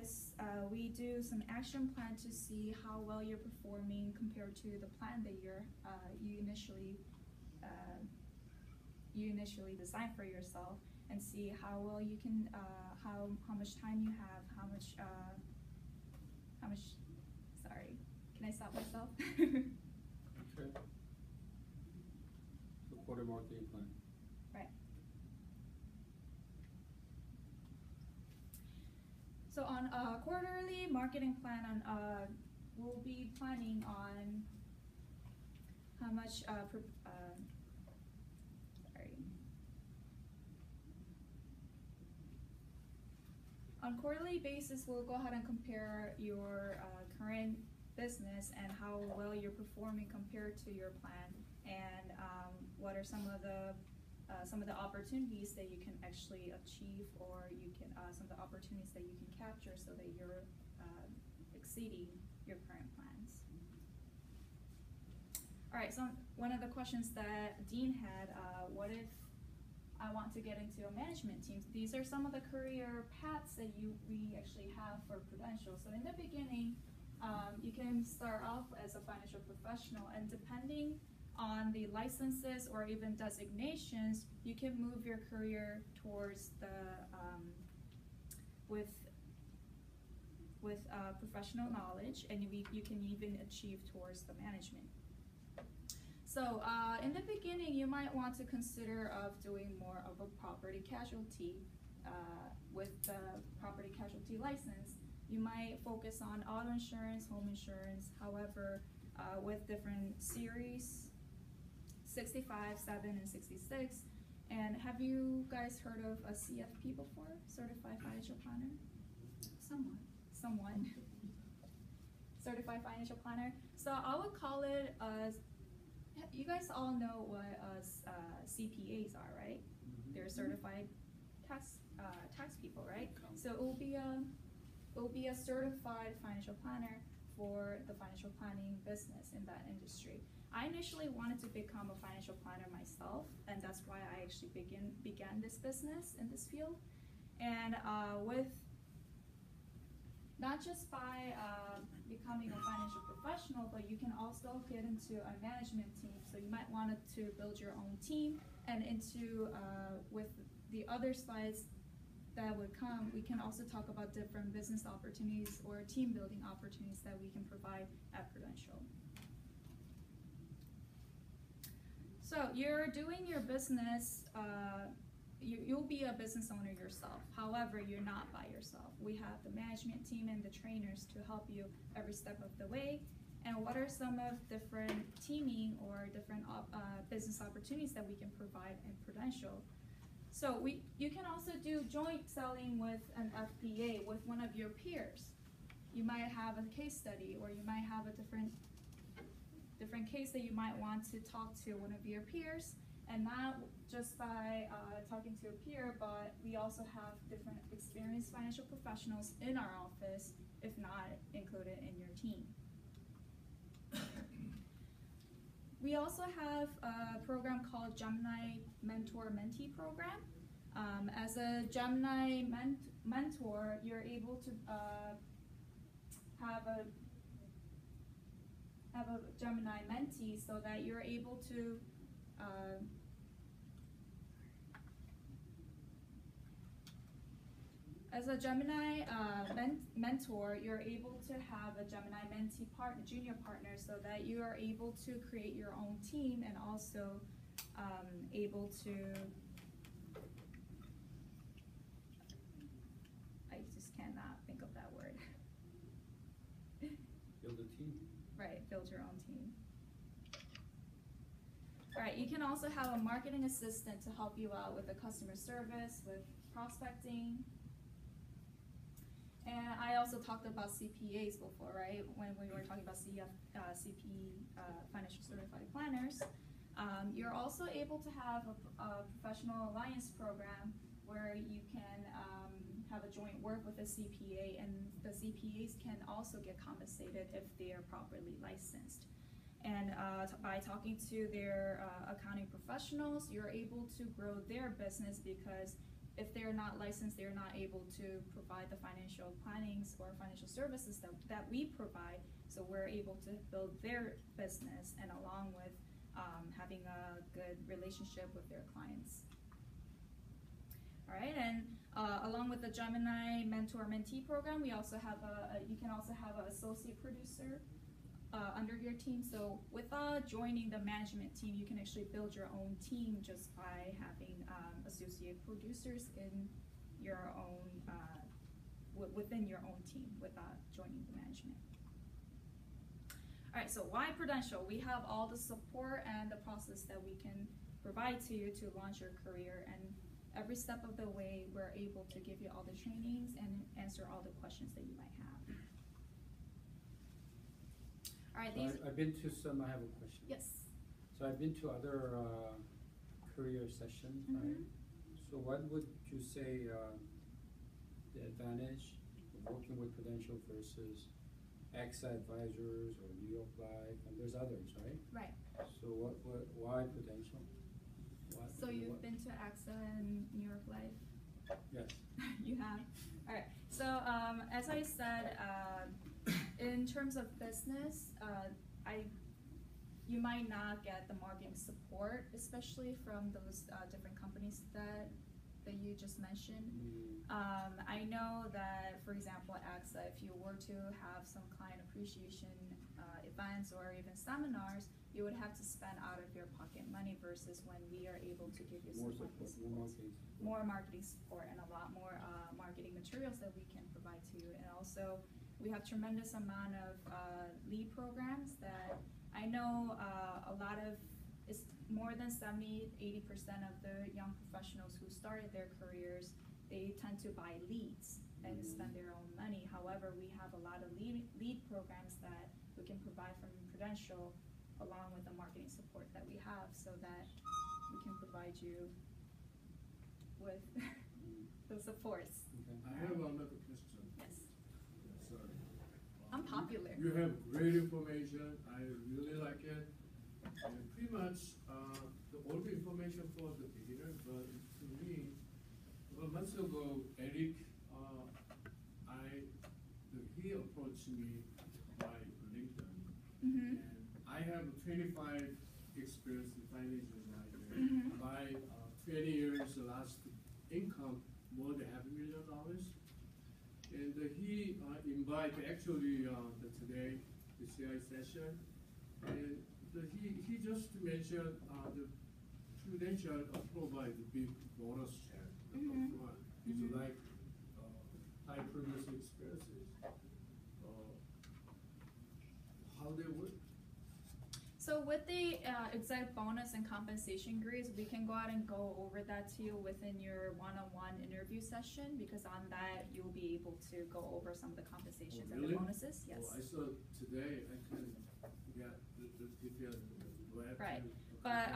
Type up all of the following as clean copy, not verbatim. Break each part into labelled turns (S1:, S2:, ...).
S1: this, we do some action plan to see how well you're performing compared to the plan that you initially designed for yourself, and see how well you can, how much time you have, sorry, can I stop myself?
S2: Okay. So quarter marketing plan.
S1: Right. So on a quarterly marketing plan, we'll be planning on how much, on quarterly basis, we'll go ahead and compare your current business and how well you're performing compared to your plan, and what are some of the opportunities that you can actually achieve, or you can some of the opportunities that you can capture so that you're exceeding your current plans. All right, so one of the questions that Dean had, what if I want to get into a management team? These are some of the career paths that we actually have for Prudential. So in the beginning, you can start off as a financial professional, and depending on the licenses or even designations, you can move your career towards the with professional knowledge, and you can even achieve towards the management. So in the beginning, you might want to consider of doing more of a property casualty with the property casualty license. You might focus on auto insurance, home insurance, however, with different series, 65, 7, and 66. And have you guys heard of a CFP before? Certified Financial Planner? Someone. Certified Financial Planner. So I would call it you guys all know what CPAs are, right?
S2: Mm-hmm.
S1: They're certified tax people, right? So it will be a certified financial planner for the financial planning business in that industry. I initially wanted to become a financial planner myself, and that's why I actually began this business in this field. And with not just by becoming a financial professional, but you can also get into a management team. So you might want to build your own team, and into with the other slides that would come, we can also talk about different business opportunities or team building opportunities that we can provide at Prudential. So you're doing your business, you'll be a business owner yourself. However, you're not by yourself. We have the management team and the trainers to help you every step of the way. And what are some of different teaming or different business opportunities that we can provide in Prudential? So you can also do joint selling with an FPA with one of your peers. You might have a case study, or you might have a different case that you might want to talk to one of your peers, and not just by talking to a peer, but we also have different experienced financial professionals in our office, if not included in your team. We also have a program called Gemini Mentor-Mentee Program. As a Gemini mentor, you're able to have a Gemini mentee, so that you're able to as a Gemini mentor, you're able to have a Gemini mentee junior partner, so that you are able to create your own team, and also able to, I just cannot think of that word.
S2: Build a team.
S1: Right, build your own team. All right, you can also have a marketing assistant to help you out with the customer service, with prospecting. And I also talked about CPAs before, right? When we were talking about CP, Financial Certified Planners. You're also able to have a professional alliance program where you can have a joint work with a CPA, and the CPAs can also get compensated if they are properly licensed. And by talking to their accounting professionals, you're able to grow their business, because if they're not licensed, they're not able to provide the financial plannings or financial services that we provide. So we're able to build their business, and along with having a good relationship with their clients. All right, and along with the Gemini Mentor-Mentee program, we also have you can also have an associate producer under your team. So without joining the management team, you can actually build your own team just by having associate producers in your own within your own team without joining the management. All right, so why Prudential? We have all the support and the process that we can provide to you to launch your career, and every step of the way, we're able to give you all the trainings and answer all the questions that you might have. All right,
S2: So I've been to some, I have a question.
S1: Yes.
S2: So I've been to other career sessions, right? So what would you say the advantage of working with Prudential versus AXA Advisors or New York Life, and there's others, right?
S1: Right.
S2: So why Prudential?
S1: So you've been to AXA and New York Life?
S2: Yes.
S1: You have? All right. So as I said, in terms of business, you might not get the marketing support, especially from those different companies that you just mentioned. I know that, for example, at AXA, if you were to have some client appreciation events or even seminars, you would have to spend out of your pocket money versus when we are able to give you
S2: More
S1: some
S2: support,
S1: more marketing support and a lot more marketing materials that we can provide to you. And also, we have tremendous amount of lead programs that I know a lot of, it's more than 70–80% of the young professionals who started their careers, they tend to buy leads and spend their own money. However, we have a lot of lead programs that we can provide from Prudential, along with the marketing support that we have, so that we can provide you with the supports.
S2: Okay.
S3: I have another question.
S1: Yes.
S3: Sorry.
S1: I'm popular.
S3: You have great information. I really like it. And pretty much all the information for the beginner, but to me, well, months ago, Eric, he approached me by LinkedIn. And I have 25 experience in financial advisor. By 20 years, last income more than $500,000. And he invited actually today the CI session, and he just mentioned the Prudential provide the big bonus check upfront. It's like high producer experiences. How they work?
S1: So with the exec bonus and compensation grades, we can go out and go over that to you within your one-on-one interview session, because on that you'll be able to go over some of the compensations and the bonuses. Yes.
S3: Oh, I saw today I can get the details.
S1: Right, but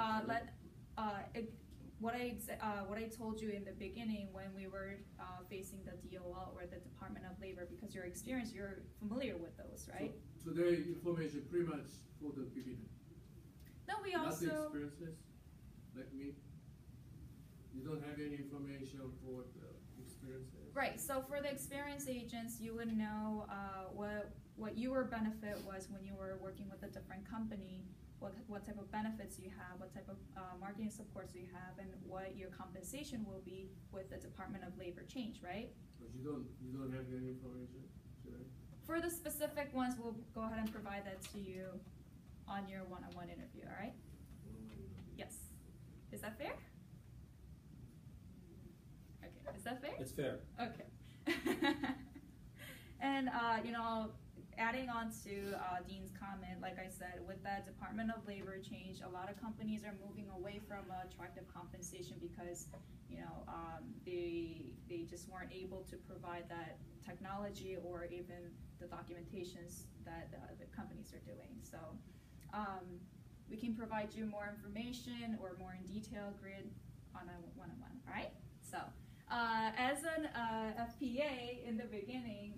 S1: what I told you in the beginning when we were facing the DOL or the Department of Labor, because your experience, you're familiar with those, right?
S3: So today information pretty much for the beginner.
S1: No, we
S3: Not
S1: also.
S3: the experiences, like me. You don't have any information for the experiences.
S1: Right. So for the experienced agents, you would know what your benefit was when you were working with a different company. What type of benefits you have, what type of marketing supports you have, and what your compensation will be with the Department of Labor change, right?
S3: But you don't have any information today?
S1: For the specific ones, we'll go ahead and provide that to you on your one-on-one interview, all right? Yes. Is that fair? Okay, is that fair?
S2: It's fair.
S1: Okay. And, adding on to Dean's comment, like I said, with that Department of Labor change, a lot of companies are moving away from attractive compensation because, they just weren't able to provide that technology or even the documentations that the companies are doing. So we can provide you more information or more in detail grid on a one-on-one, all right? So as an FPA in the beginning,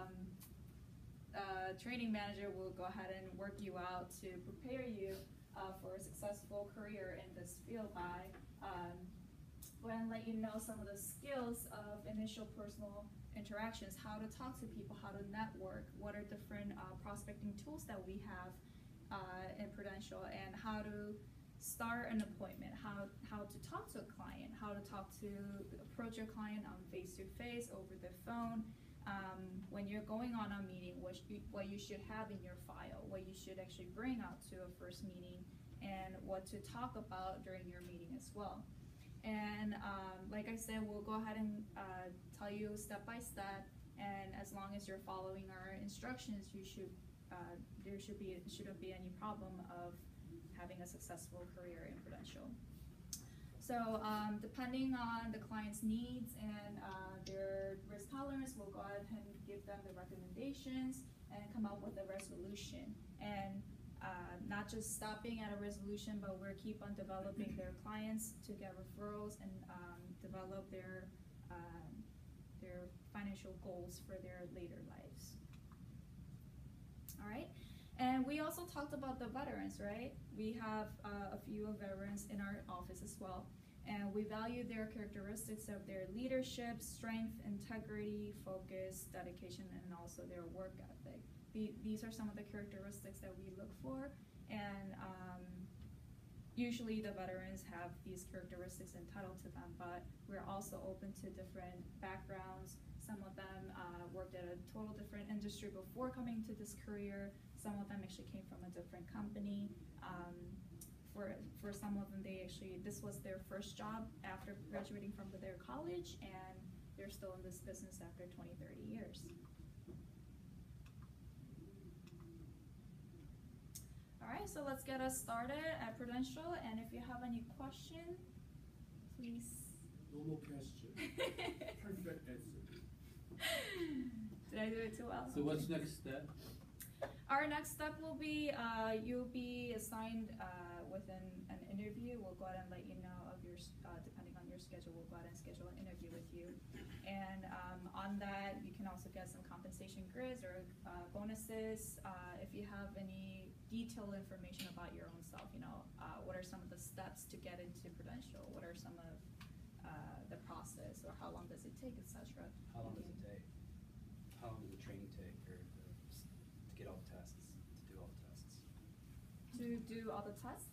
S1: training manager will go ahead and work you out to prepare you for a successful career in this field by go ahead and let you know some of the skills of initial personal interactions, how to talk to people, how to network, what are different prospecting tools that we have in Prudential, and how to start an appointment, how to talk to a client, how to approach your client on face-to-face, over the phone. When you're going on a meeting, what you should have in your file, what you should actually bring out to a first meeting, and what to talk about during your meeting as well. And like I said, we'll go ahead and tell you step by step, and as long as you're following our instructions, there shouldn't be any problem of having a successful career in Prudential. So depending on the client's needs and their risk tolerance, we'll go ahead and give them the recommendations and come up with a resolution. And not just stopping at a resolution, but we'll keep on developing their clients to get referrals and develop their financial goals for their later lives. All right. And we also talked about the veterans, right? We have a few veterans in our office as well. And we value their characteristics of their leadership, strength, integrity, focus, dedication, and also their work ethic. These are some of the characteristics that we look for. And usually the veterans have these characteristics entitled to them, but we're also open to different backgrounds. Some of them worked at a total different industry before coming to this career. Some of them actually came from a different company. For some of them, this was their first job after graduating from their college, and they're still in this business after 20, 30 years. All right, so let's get us started at Prudential, and if you have any questions, please.
S3: No more question. Perfect answer.
S1: Did I do it too well?
S2: So what's next step?
S1: Our next step will be you'll be assigned within an interview. We'll go ahead and let you know of your, depending on your schedule, we'll go ahead and schedule an interview with you. And on that, you can also get some compensation grids or bonuses. If you have any detailed information about your own self, what are some of the steps to get into Prudential? What are some of the process, or how long does it take, etc.
S4: How long does it take? How long does the training take, or to get all the tests, to do all the tests?
S1: To do all the tests?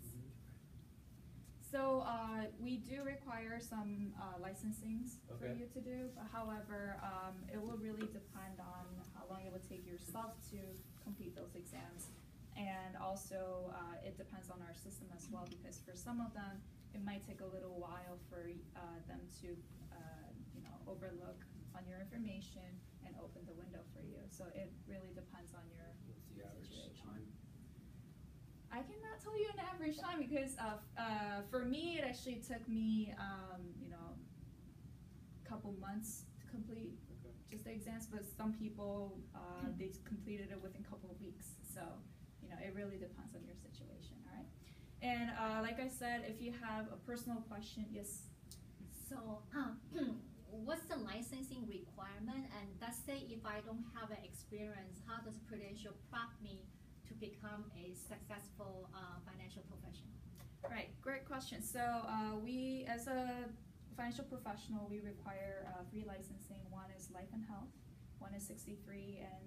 S1: So we do require some licensings for you to do. However, it will really depend on how long it would take yourself to complete those exams. And also it depends on our system as well, because for some of them, it might take a little while for them to overlook on your information and open the window for you. So it really depends on your
S4: What's the average
S1: situation.
S4: time?
S1: I cannot tell you an average time, because for me, it actually took me a couple months to complete just the exams, but some people they completed it within a couple of weeks. So it really depends on your situation. All right. And like I said, if you have a personal question, yes.
S5: So what's the licensing requirement? And let's say if I don't have an experience, how does Prudential prep me to become a successful financial professional?
S1: Right, great question. So we, as a financial professional, we require 3 licensing. One is life and health, one is 63 and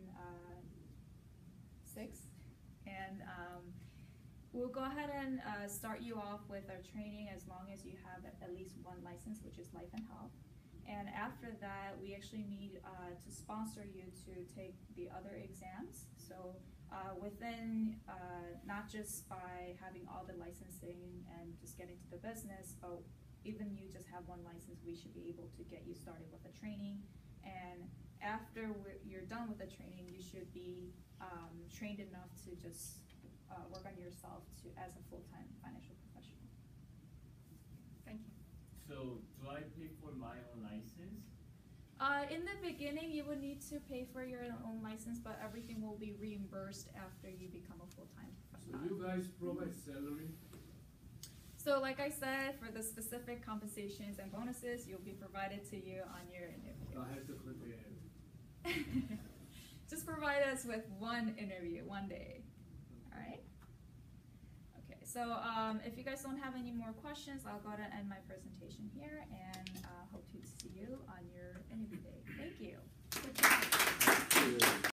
S1: 6. And we'll go ahead and start you off with our training as long as you have at least 1 license, which is life and health. And after that, we actually need to sponsor you to take the other exams. So within, not just by having all the licensing and just getting to the business, but even you just have 1 license, we should be able to get you started with the training. And after you're done with the training, you should be trained enough to just work on yourself as a full-time financial professional.
S5: Thank you.
S6: So, do I pay for my own license?
S1: In the beginning, you would need to pay for your own license, but everything will be reimbursed after you become a full-time
S3: So
S1: professional.
S3: you guys provide salary?
S1: So like I said, for the specific compensations and bonuses, you'll be provided to you on your interview.
S3: I have to click the end.
S1: Just provide us with 1 interview, 1 day. All right? Okay, so if you guys don't have any more questions, I'll go ahead and end my presentation here, and hope to see you on your interview day. Thank you. Good job.